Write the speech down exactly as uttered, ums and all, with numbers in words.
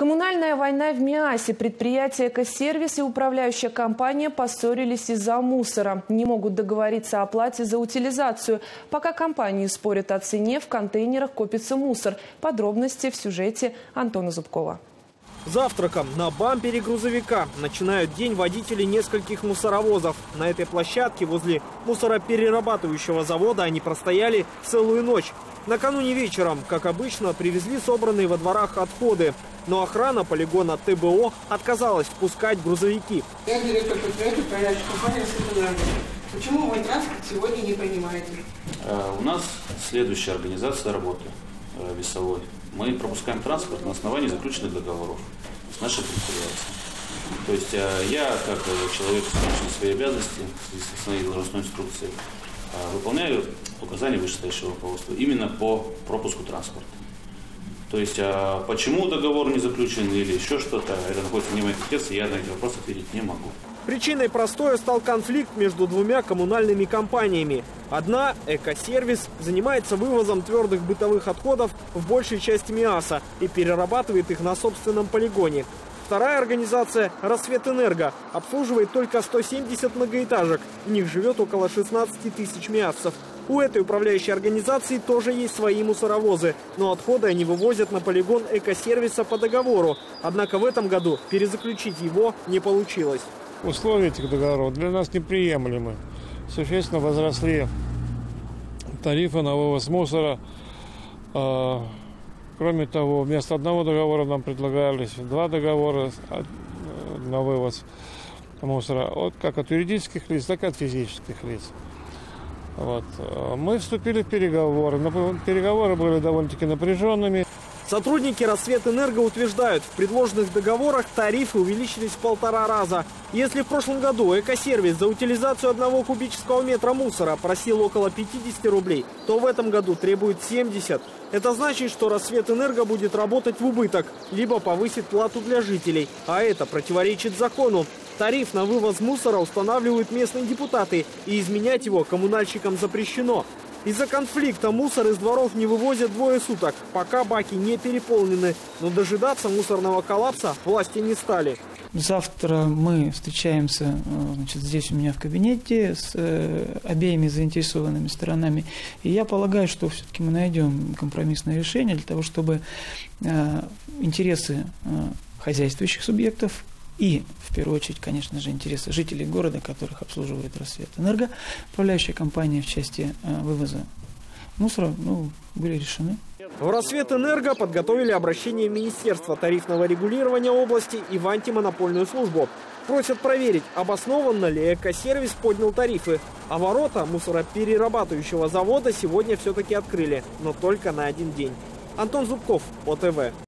Коммунальная война в Миасе. Предприятие «Экосервис» и управляющая компания поссорились из-за мусора. Не могут договориться о плате за утилизацию. Пока компании спорят о цене, в контейнерах копится мусор. Подробности в сюжете Антона Зубкова. Завтраком на бампере грузовика начинают день водители нескольких мусоровозов. На этой площадке возле мусороперерабатывающего завода они простояли целую ночь. Накануне вечером, как обычно, привезли собранные во дворах отходы. Но охрана полигона тэ бэ о отказалась впускать грузовики. Я директор предприятия, управляющей компании «Светэнерго». Почему вы транспорт сегодня не принимаете? У нас следующая организация работы весовой. Мы пропускаем транспорт на основании заключенных договоров с нашей предприятием. То есть я, как человек, исполняющий свои обязанности в своей должностной инструкции, выполняю указания вышестоящего руководства именно по пропуску транспорта. То есть почему договор не заключен или еще что-то, это находится вне моей компетенции, я на эти вопросы ответить не могу. Причиной простоя стал конфликт между двумя коммунальными компаниями. Одна, «Экосервис», занимается вывозом твердых бытовых отходов в большей части Миаса и перерабатывает их на собственном полигоне. Вторая организация, «Рассветэнерго», обслуживает только сто семьдесят многоэтажек. В них живет около шестнадцати тысяч миассцев. У этой управляющей организации тоже есть свои мусоровозы, но отходы они вывозят на полигон «Экосервиса» по договору. Однако в этом году перезаключить его не получилось. Условия этих договоров для нас неприемлемы. Существенно возросли тарифы на вывоз мусора. Кроме того, вместо одного договора нам предлагались два договора на вывоз мусора, как от юридических лиц, так и от физических лиц. Вот. Мы вступили в переговоры, но переговоры были довольно-таки напряженными. Сотрудники «Рассветэнерго» утверждают, в предложенных договорах тарифы увеличились в полтора раза. Если в прошлом году «Экосервис» за утилизацию одного кубического метра мусора просил около пятидесяти рублей, то в этом году требует семьдесят. Это значит, что «Рассветэнерго» будет работать в убыток, либо повысит плату для жителей, а это противоречит закону. Тариф на вывоз мусора устанавливают местные депутаты, и изменять его коммунальщикам запрещено. Из-за конфликта мусор из дворов не вывозят двое суток, пока баки не переполнены. Но дожидаться мусорного коллапса власти не стали. Завтра мы встречаемся, значит, здесь у меня в кабинете с э, обеими заинтересованными сторонами. И я полагаю, что все-таки мы найдем компромиссное решение для того, чтобы э, интересы э, хозяйствующих субъектов и, в первую очередь, конечно же, интересы жителей города, которых обслуживает «Рассветэнерго», управляющая компания в части э, вывоза мусора, ну, были решены. В «Рассветэнерго» подготовили обращение в Министерство тарифного регулирования области и в антимонопольную службу. Просят проверить, обоснованно ли «Экосервис» поднял тарифы. А ворота мусороперерабатывающего завода сегодня все-таки открыли, но только на один день. Антон Зубков, о тэ вэ.